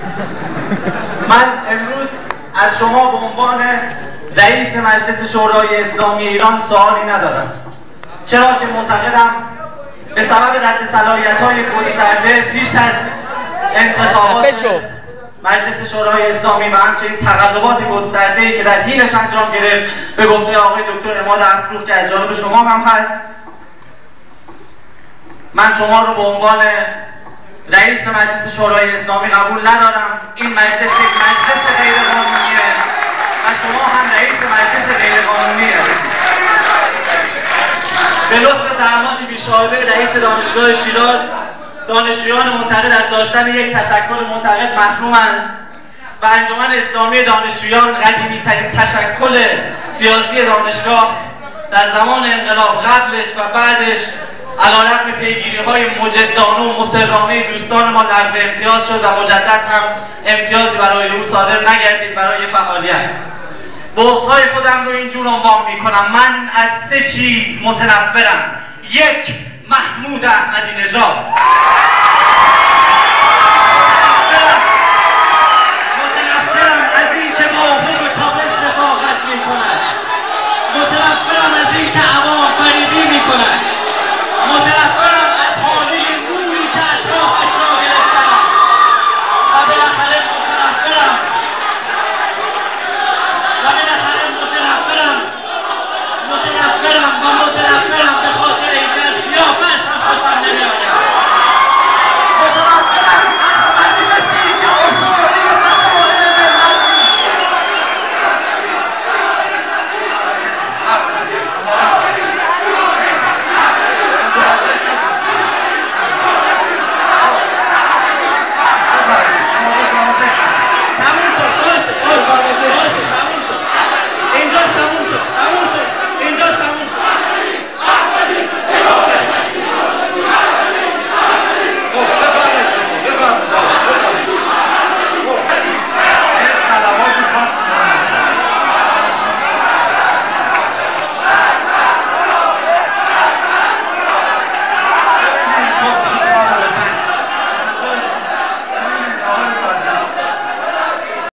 من امروز از شما به عنوان رئیس مجلس شورای اسلامی ایران سوالی ندارم، چرا که معتقدم به سبب رد صلاحیت‌های گسترده پیش از انتخابات مجلس شورای اسلامی و همچنین تقلبات گسترده‌ای که در حینش انجام گرفت به گفته آقای دکتر عماد افروخ که از جانب شما هم هست، من شما رو به عنوان رئیس مجلس شورای اسلامی قبول ندارم. این مجلس یک مجلس غیر قانونیه و شما هم رئیس مجلس غیر قانونیه. به لطف زحمات بی‌شایبه رئیس دانشگاه شیراز، دانشجویان منتقد از داشتن یک تشکل منتقد محرومند و انجمن اسلامی دانشجویان قدیمی‌ترین تشکل سیاسی دانشگاه در زمان انقلاب قبلش و بعدش علیرغم پیگیری‌های مجدانه و مصرانه دوستان ما لغو امتیاز شد و مجدد هم امتیازی برای او صادر نگردید برای فعالیت. بغض‌های خودم رو اینجور عنوان می‌کنم: من از 3 چیز متنفرم. 1. محمود احمدی نژاد.